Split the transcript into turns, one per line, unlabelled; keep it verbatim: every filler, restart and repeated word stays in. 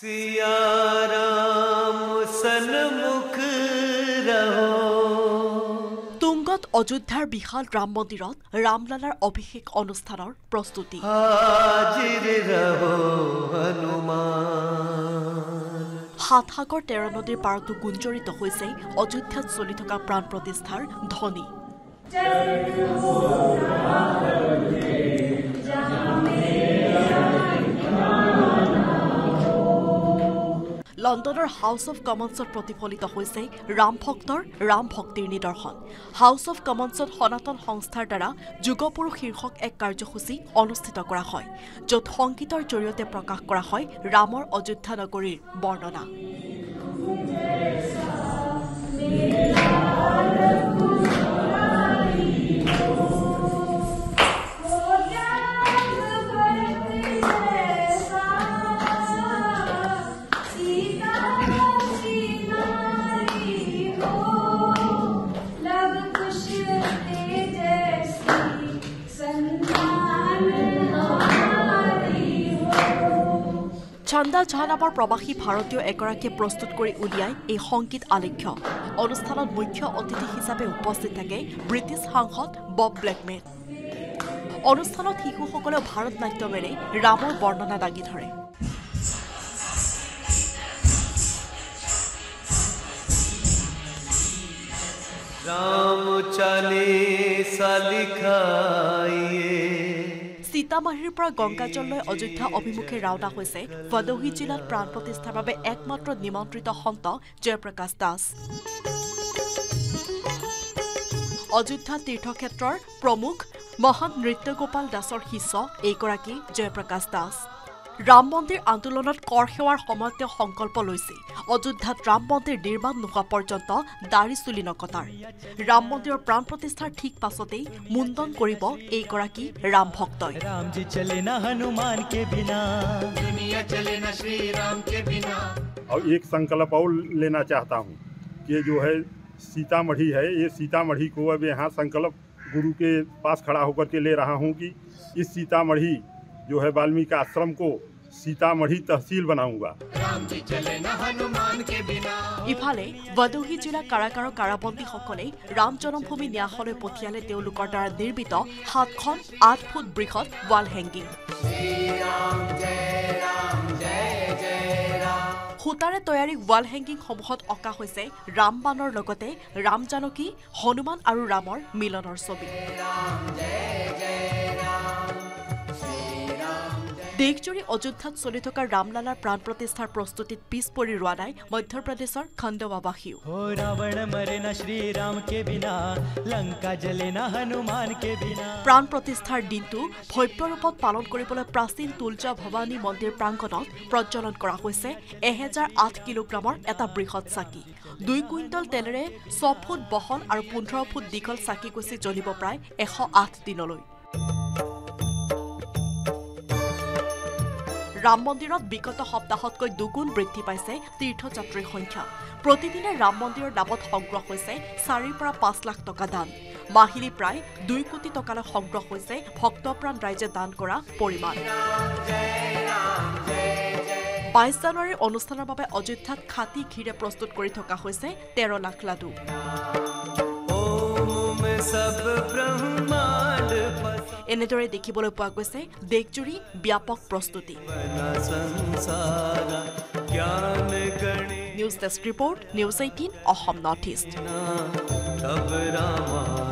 सिया राम सन्मुख रहो।
তুংগত অযোধ্যাৰ বিশাল ৰাম মন্দিৰত ৰামলালাৰ অভিষেক অনুষ্ঠানৰ প্ৰস্তুতি।
हाजिर रहो हनुमान।
সাত সাগৰ তেৰ নদীৰ পাৰতো গুঞ্জৰিত হৈছে অযোধ্যাত চলি থকা প্ৰাণ প্ৰতিষ্ঠাৰ ধ্বনি। লণ্ডনৰ হাউচ অফ কমন্সত প্ৰতিফলিত হৈছে ৰাম ভক্তৰ ৰাম ভক্তিৰ নিদৰ্শন। হাউচ অফ কমন্সত সনাতন সংস্থাৰ দ্বাৰা যুগপুৰুষ শীৰ্ষক এক কাৰ্যসূচী অনুষ্ঠিত কৰা হয়, য'ত সংগীতৰ জৰিয়তে প্ৰকাশ কৰা হয় ৰামৰ অযোধ্যা নগৰীৰ বৰ্ণনা। চন্দা ঝা নামৰ প্ৰবাসী ভাৰতীয় এগৰাকীয়ে প্ৰস্তুত কৰি উলিয়াই এই সংগীত আলেখ্য। অনুষ্ঠানত মুখ্য অতিথি হিচাপে উপস্থিত থাকে ব্ৰিটিছ সাংসদ বব ব্লেকমেন। অনুষ্ঠানত শিশুসকলেও ভাৰত নাট্যমেৰে ৰামৰ বৰ্ণনা দাঙি ধৰে।
राम चालीसा लिखाइए।
सीतामाहीर পৰা গংগাজললৈ অযোধ্যা অভিমুখে ৰাওনা হৈছে ভদোহী জিলাত প্ৰাণ প্ৰতিষ্ঠাৰ বাবে একমাত্ৰ নিমন্ত্ৰিত সন্ত জয়প্ৰকাশ দাস। অযোধ্যা তীৰ্থক্ষেত্ৰৰ প্ৰমুখ মহান নৃত্যগোপাল দাসৰ শিষ্য এইগৰাকী জয়প্ৰকাশ দাস। ৰাম মন্দিৰ আন্দোলনত কৰ সেৱাৰ সময়ত তেওঁ সংকল্প লৈছিল অযোধ্যাত ৰাম মন্দিৰ নিৰ্মাণ নোহোৱা পৰ্যন্ত দাড়ি চুলি নকটাৰ। ৰাম মন্দিৰৰ প্ৰাণ প্ৰতিষ্ঠাৰ ঠিক পাছতেই মুণ্ডন কৰিব এইগৰাকী ৰাম ভক্তই।
और एक संकल्प और लेना चाहता हूँ कि जो है सीतामढ़ी है, ये सीतामढ़ी को अब यहाँ संकल्प गुरु के पास खड़ा होकर के ले रहा हूँ कि इस सीतामढ़ी जो है वाल्मीकि आश्रम को सीतामढ़ी तहसील बनाऊंगा।
ইফালে ভদোহী জিলা কাৰাগাৰৰ কাৰাবন্দীসকলে ৰাম জন্মভূমি ন্যাসলৈ পঠিয়ালে তেওঁলোকৰ দ্বাৰা নিৰ্মিত সাতখন আঠ ফুট বৃহৎ ৱাল হেংগিং। সূতাৰে তৈয়াৰী ৱাল হেংগিংসমূহত অঁকা হৈছে ৰাম বানৰ লগতে ৰাম জানকী, হনুমান আৰু ৰামৰ মিলনৰ ছবি। দেশজুৰি অযোধ্যাত চলি থকা ৰামলালাৰ প্ৰাণ প্ৰতিষ্ঠাৰ প্ৰস্তুতিত পিছ পৰি ৰোৱা নাই মধ্যপ্ৰদেশৰ খণ্ডৱাবাসীও। প্ৰাণ প্ৰতিষ্ঠাৰ দিনটো ভব্য ৰূপত পালন কৰিবলৈ প্ৰাচীন তুলজা ভৱানী মন্দিৰ প্ৰাংগণত প্ৰজ্বলন কৰা হৈছে এহেজাৰ আঠ কিলোগ্ৰামৰ এটা বৃহৎ চাকি। দুই কুইণ্টল তেলেৰে ছয় ফুট বহল আৰু পোন্ধৰ ফুট দীঘল চাকি গছি জ্বলিব প্ৰায় এশ আঠ দিনলৈ। ৰাম মন্দিৰত বিগত সপ্তাহতকৈ দুগুণ বৃদ্ধি পাইছে তীৰ্থযাত্ৰীৰ সংখ্যা। প্ৰতিদিনে ৰাম মন্দিৰৰ নামত সংগ্ৰহ হৈছে চাৰিৰ পৰা পাঁচ লাখ টকা দান। মাহিলী প্ৰায় দুই কোটি টকালৈ সংগ্ৰহ হৈছে ভক্তপ্ৰাণ ৰাইজে দান কৰা পৰিমাণ। বাইছ জানুৱাৰীৰ অনুষ্ঠানৰ বাবে অযোধ্যাত খাটি ঘিৰে প্ৰস্তুত কৰি থকা হৈছে তেৰ লাখ লাডু। এনেদৰে দেখিবলৈ পোৱা গৈছে দেশজুৰি ব্যাপক প্ৰস্তুতি। News desk report, news eighteen Assam north east.